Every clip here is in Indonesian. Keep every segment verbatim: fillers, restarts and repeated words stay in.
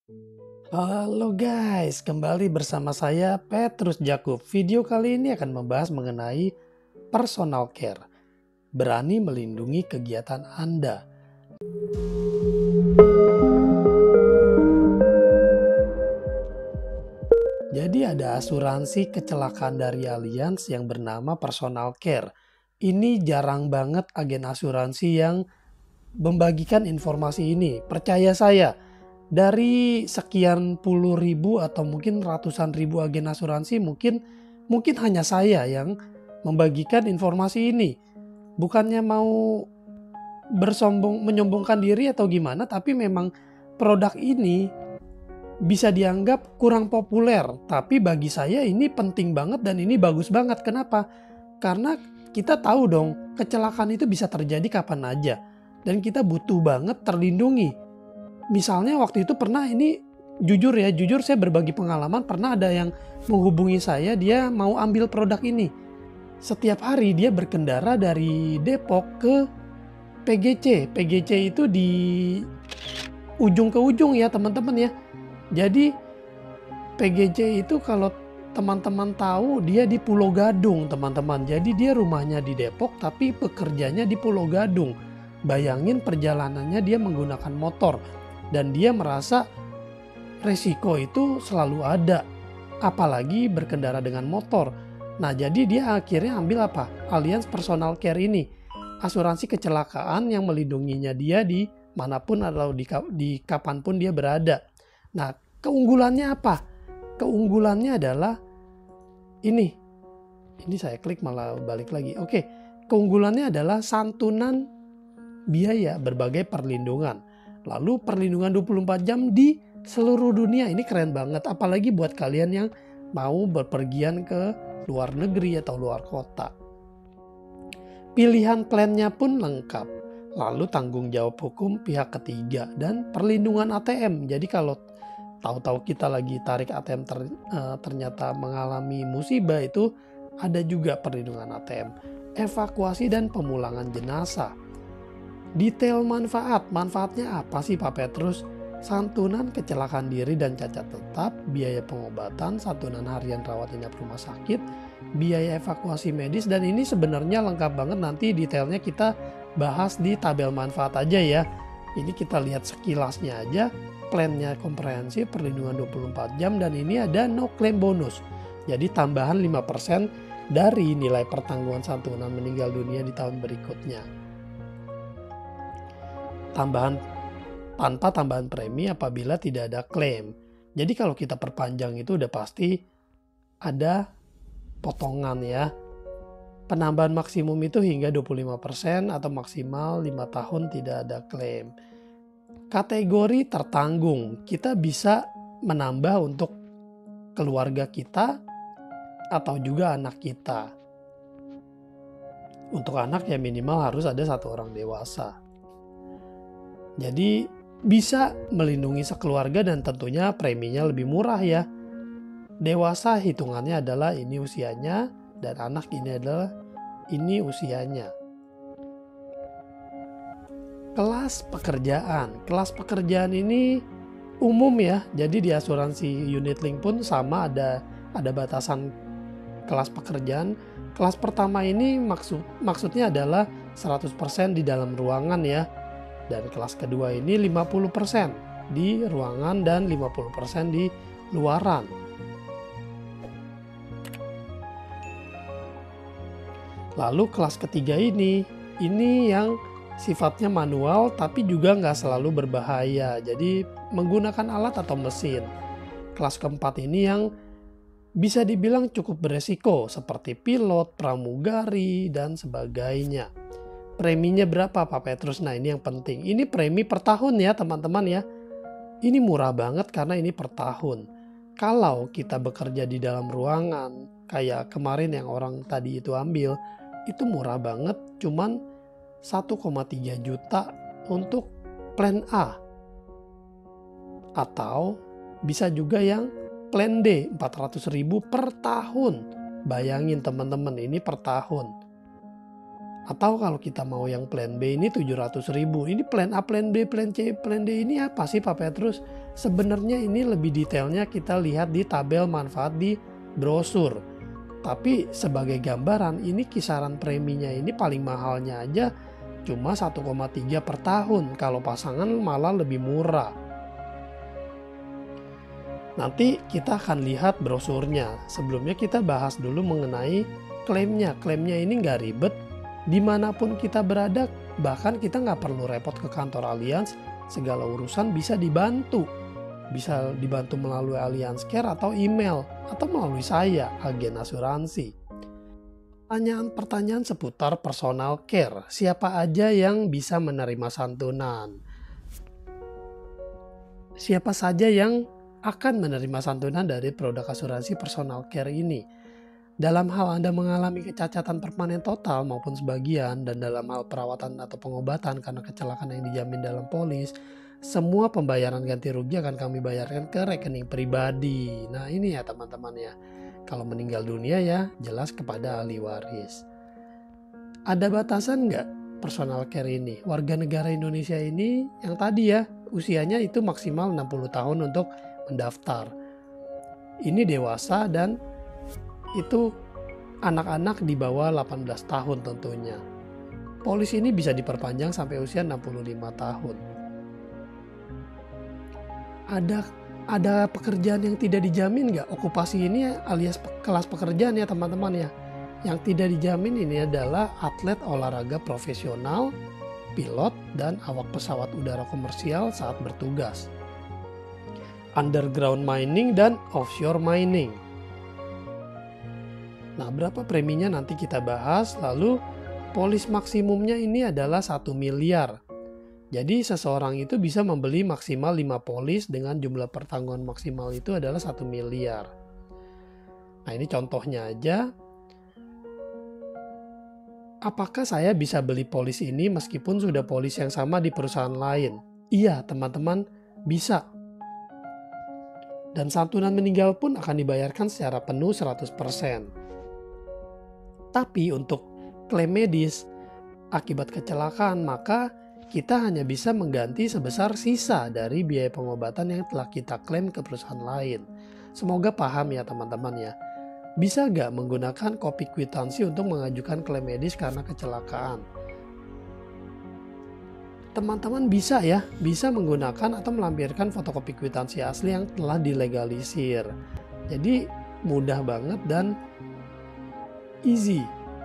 Halo guys, kembali bersama saya Petrus Jakub. Video kali ini akan membahas mengenai personal care. Berani melindungi kegiatan Anda. Jadi ada asuransi kecelakaan dari Allianz yang bernama personal care. Ini jarang banget agen asuransi yang membagikan informasi ini. Percaya saya, dari sekian puluh ribu atau mungkin ratusan ribu agen asuransi mungkin mungkin hanya saya yang membagikan informasi ini. Bukannya mau bersombong menyombongkan diri atau gimana, tapi memang produk ini bisa dianggap kurang populer. Tapi bagi saya ini penting banget dan ini bagus banget. Kenapa? Karena kita tahu dong, kecelakaan itu bisa terjadi kapan aja. Dan kita butuh banget terlindungi. Misalnya waktu itu pernah ini, jujur ya, jujur saya berbagi pengalaman, pernah ada yang menghubungi saya, dia mau ambil produk ini. Setiap hari dia berkendara dari Depok ke P G C. P G C itu di ujung ke ujung ya teman-teman ya. Jadi P G C itu kalau teman-teman tahu dia di Pulau Gadung teman-teman. Jadi dia rumahnya di Depok tapi pekerjanya di Pulau Gadung. Bayangin perjalanannya dia menggunakan motor. Dan dia merasa resiko itu selalu ada, apalagi berkendara dengan motor. Nah jadi dia akhirnya ambil apa? Allianz Personal Care ini, asuransi kecelakaan yang melindunginya dia di manapun atau di, di kapanpun dia berada. Nah keunggulannya apa? Keunggulannya adalah ini, ini saya klik malah balik lagi. Oke, keunggulannya adalah santunan biaya berbagai perlindungan. Lalu perlindungan dua puluh empat jam di seluruh dunia. Ini keren banget. Apalagi buat kalian yang mau berpergian ke luar negeri atau luar kota. Pilihan plannya pun lengkap. Lalu tanggung jawab hukum pihak ketiga. Dan perlindungan A T M. Jadi kalau tahu-tahu kita lagi tarik A T M ter, ternyata mengalami musibah, itu ada juga perlindungan A T M. Evakuasi dan pemulangan jenazah. Detail manfaat, manfaatnya apa sih Pak Petrus? Santunan kecelakaan diri dan cacat tetap, biaya pengobatan, santunan harian rawat inap rumah sakit, biaya evakuasi medis, dan ini sebenarnya lengkap banget, nanti detailnya kita bahas di tabel manfaat aja ya. Ini kita lihat sekilasnya aja, plannya komprehensif, perlindungan dua puluh empat jam, dan ini ada no claim bonus. Jadi tambahan lima persen dari nilai pertanggungan santunan meninggal dunia di tahun berikutnya. Tambahan tanpa tambahan premi apabila tidak ada klaim. Jadi kalau kita perpanjang itu udah pasti ada potongan ya. Penambahan maksimum itu hingga dua puluh lima persen atau maksimal lima tahun tidak ada klaim. Kategori tertanggung, kita bisa menambah untuk keluarga kita atau juga anak kita. Untuk anak ya minimal harus ada satu orang dewasa. Jadi bisa melindungi sekeluarga dan tentunya preminya lebih murah ya. Dewasa hitungannya adalah ini usianya dan anak ini adalah ini usianya. Kelas pekerjaan. Kelas pekerjaan ini umum ya. Jadi di asuransi unit link pun sama, ada ada batasan kelas pekerjaan. Kelas pertama ini maksud maksudnya adalah seratus persen di dalam ruangan ya. Dan kelas kedua ini lima puluh persen di ruangan dan lima puluh persen di luaran. Lalu kelas ketiga ini, ini yang sifatnya manual tapi juga nggak selalu berbahaya. Jadi menggunakan alat atau mesin. Kelas keempat ini yang bisa dibilang cukup beresiko seperti pilot, pramugari, dan sebagainya. Preminya berapa Pak Petrus? Nah ini yang penting. Ini premi per tahun ya teman-teman ya. Ini murah banget karena ini per tahun. Kalau kita bekerja di dalam ruangan, kayak kemarin yang orang tadi itu ambil, itu murah banget. Cuman satu koma tiga juta untuk plan A. Atau bisa juga yang plan D, empat ratus ribu per tahun. Bayangin teman-teman, ini per tahun. Atau kalau kita mau yang plan B ini tujuh ratus ribu. Ini plan A, plan B, plan C, plan D ini apa sih Pak Petrus? Sebenarnya ini lebih detailnya kita lihat di tabel manfaat di brosur. Tapi sebagai gambaran ini kisaran preminya ini paling mahalnya aja cuma satu koma tiga per tahun. Kalau pasangan malah lebih murah. Nanti kita akan lihat brosurnya. Sebelumnya kita bahas dulu mengenai klaimnya. Klaimnya ini nggak ribet. Dimanapun kita berada, bahkan kita nggak perlu repot ke kantor Allianz, segala urusan bisa dibantu. Bisa dibantu melalui Allianz Care atau email, atau melalui saya, agen asuransi. Pertanyaan-pertanyaan seputar personal care, siapa aja yang bisa menerima santunan? Siapa saja yang akan menerima santunan dari produk asuransi personal care ini? Dalam hal Anda mengalami kecacatan permanen total maupun sebagian, dan dalam hal perawatan atau pengobatan karena kecelakaan yang dijamin dalam polis, semua pembayaran ganti rugi akan kami bayarkan ke rekening pribadi. Nah ini ya teman-teman ya, kalau meninggal dunia ya jelas kepada ahli waris. Ada batasan nggak personal care ini? Warga negara Indonesia ini yang tadi ya, usianya itu maksimal enam puluh tahun untuk mendaftar. Ini dewasa dan itu anak-anak di bawah delapan belas tahun tentunya. Polis ini bisa diperpanjang sampai usia enam puluh lima tahun. Ada ada pekerjaan yang tidak dijamin nggak? Okupasi ini alias kelas pekerjaan ya teman-teman ya. Yang tidak dijamin ini adalah atlet olahraga profesional, pilot, dan awak pesawat udara komersial saat bertugas. Underground mining dan offshore mining. Nah, berapa preminya nanti kita bahas. Lalu polis maksimumnya ini adalah satu miliar. Jadi seseorang itu bisa membeli maksimal lima polis dengan jumlah pertanggungan maksimal itu adalah satu miliar. Nah, ini contohnya aja. Apakah saya bisa beli polis ini meskipun sudah polis yang sama di perusahaan lain? Iya, teman-teman, bisa. Dan santunan meninggal pun akan dibayarkan secara penuh seratus persen. Tapi untuk klaim medis akibat kecelakaan, maka kita hanya bisa mengganti sebesar sisa dari biaya pengobatan yang telah kita klaim ke perusahaan lain. Semoga paham ya teman-teman ya. Bisa gak menggunakan kopi kwitansi untuk mengajukan klaim medis karena kecelakaan? Teman-teman bisa ya, bisa menggunakan atau melampirkan fotokopi kwitansi asli yang telah dilegalisir. Jadi mudah banget dan easy.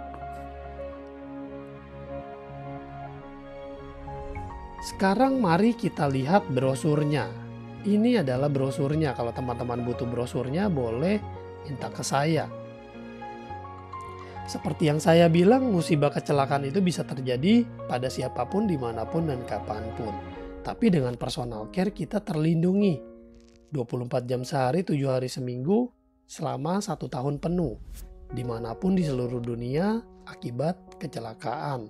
Sekarang mari kita lihat brosurnya. Ini adalah brosurnya. Kalau teman-teman butuh brosurnya boleh minta ke saya. Seperti yang saya bilang, musibah kecelakaan itu bisa terjadi pada siapapun, dimanapun, dan kapanpun. Tapi dengan personal care kita terlindungi dua puluh empat jam sehari, tujuh hari seminggu, selama satu tahun penuh. Dimanapun di seluruh dunia akibat kecelakaan.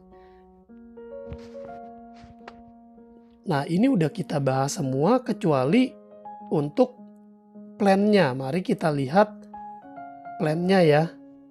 Nah, ini udah kita bahas semua kecuali untuk plannya. Mari kita lihat plannya ya.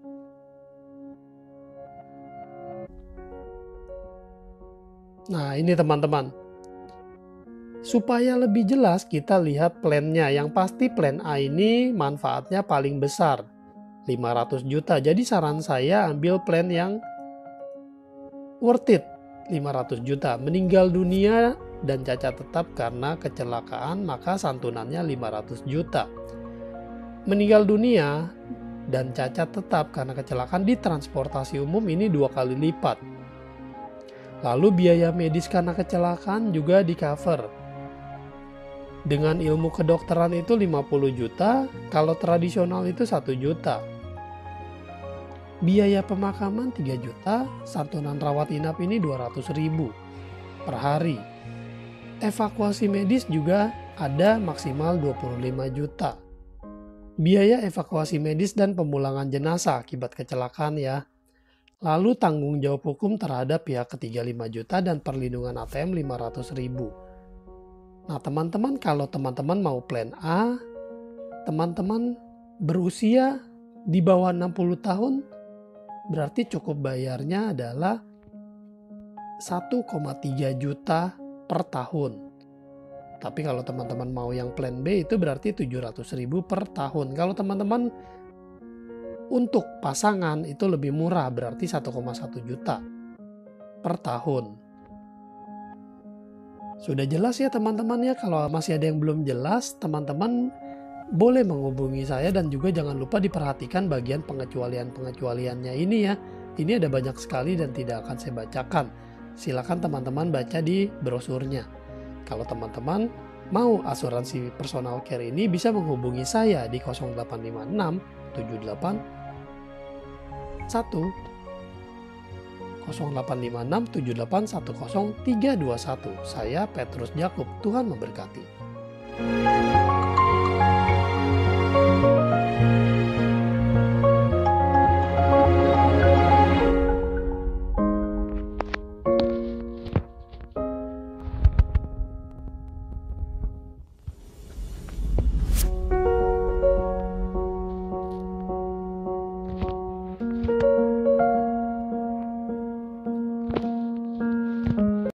Nah, ini teman-teman. Supaya lebih jelas kita lihat plannya. Yang pasti plan A ini manfaatnya paling besar, lima ratus juta. Jadi saran saya ambil plan yang worth it, lima ratus juta. Meninggal dunia dan cacat tetap karena kecelakaan, maka santunannya lima ratus juta. Meninggal dunia dan cacat tetap karena kecelakaan di transportasi umum ini dua kali lipat. Lalu biaya medis karena kecelakaan juga di cover. Dengan ilmu kedokteran itu lima puluh juta, kalau tradisional itu satu juta. Biaya pemakaman tiga juta, santunan rawat inap ini dua ratus ribu per hari. Evakuasi medis juga ada maksimal dua puluh lima juta. Biaya evakuasi medis dan pemulangan jenazah akibat kecelakaan ya. Lalu tanggung jawab hukum terhadap pihak ketiga lima juta dan perlindungan A T M lima ratus ribu. Nah teman-teman, kalau teman-teman mau plan A, teman-teman berusia di bawah enam puluh tahun, berarti cukup bayarnya adalah satu koma tiga juta per tahun. Tapi kalau teman-teman mau yang plan B itu berarti tujuh ratus ribu per tahun. Kalau teman-teman untuk pasangan itu lebih murah, berarti satu koma satu juta per tahun. Sudah jelas ya teman-teman ya? Kalau masih ada yang belum jelas, teman-teman boleh menghubungi saya, dan juga jangan lupa diperhatikan bagian pengecualian-pengecualiannya ini ya. Ini ada banyak sekali dan tidak akan saya bacakan. Silakan teman-teman baca di brosurnya. Kalau teman-teman mau asuransi personal care ini, bisa menghubungi saya di nol delapan lima enam tujuh delapan satu nol delapan lima enam tujuh delapan satu nol tiga dua satu. Saya Petrus Jakub. Tuhan memberkati.